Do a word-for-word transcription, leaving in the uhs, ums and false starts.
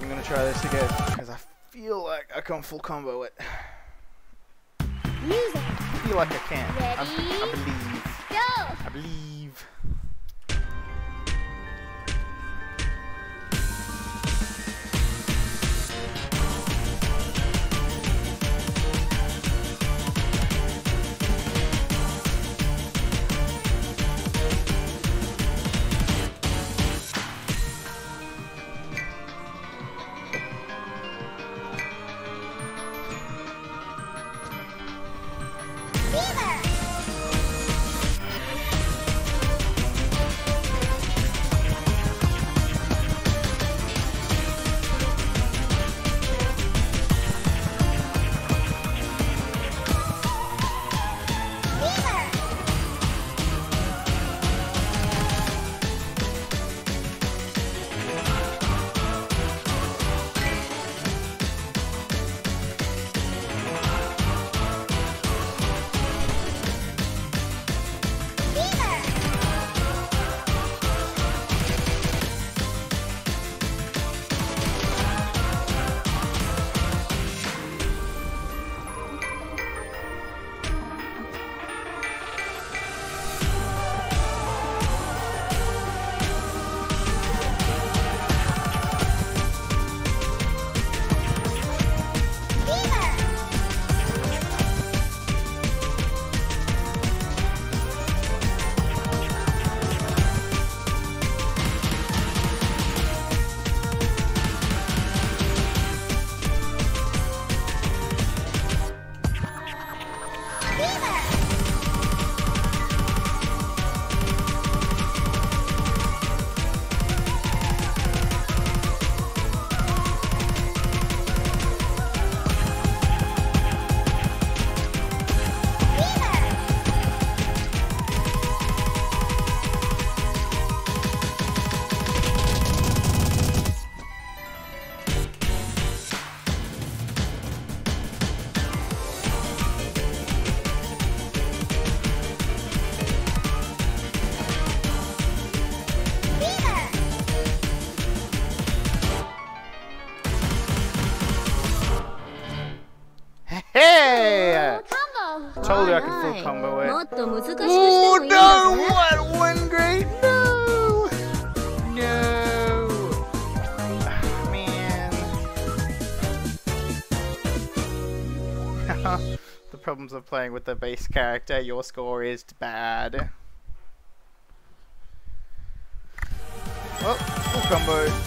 I'm gonna try this again because I feel like I can't full combo it. Music. I feel like I can. I, Ready? I believe. Go. I believe. Hey! Combo. Told you I could full combo it. Oh no! What one great? No! No! Man. The problems of playing with the base character, your score is bad. Well, full combo.